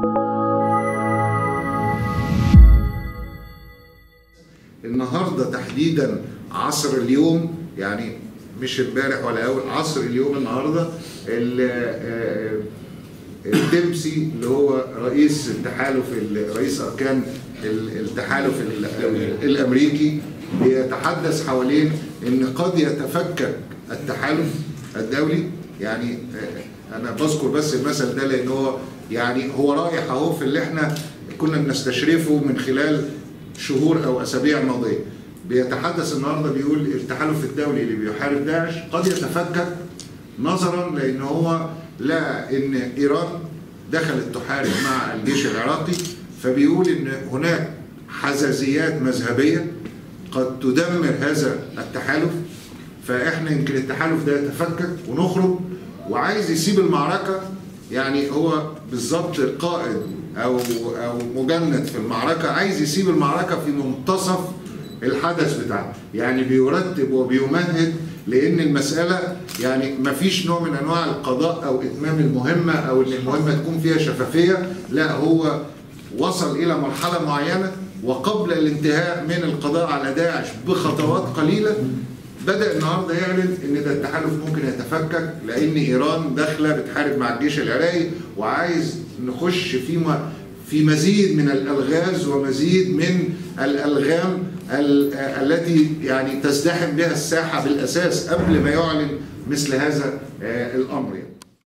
النهارده تحديدا عصر اليوم، يعني مش امبارح ولا اول، عصر اليوم النهارده الدبسي اللي هو رئيس رئيس اركان التحالف الامريكي بيتحدث حوالين ان قد يتفكك التحالف الدولي. يعني انا بذكر بس المثل ده لان هو يعني هو رايح اهو في اللي احنا كنا بنستشرفه من خلال شهور او اسابيع ماضيه. بيتحدث النهارده بيقول التحالف الدولي اللي بيحارب داعش قد يتفكك نظرا لان هو لقى ان ايران دخلت تحارب مع الجيش العراقي، فبيقول ان هناك حزازيات مذهبيه قد تدمر هذا التحالف، فاحنا يمكن التحالف ده يتفكك ونخرج، وعايز يسيب المعركه. يعني هو بالظبط القائد او مجند في المعركه عايز يسيب المعركه في منتصف الحدث بتاعه، يعني بيرتب وبيمهد لان المساله يعني ما فيش نوع من انواع القضاء او اتمام المهمه او ان المهمه تكون فيها شفافيه، لا هو وصل الى مرحله معينه وقبل الانتهاء من القضاء على داعش بخطوات قليله بدأ النهارده يعلن ان ده التحالف ممكن يتفكك لان ايران داخله بتحارب مع الجيش العراقي وعايز نخش في مزيد من الالغاز ومزيد من الالغام التي يعني تزدحم بها الساحه بالاساس قبل ما يعلن مثل هذا الامر.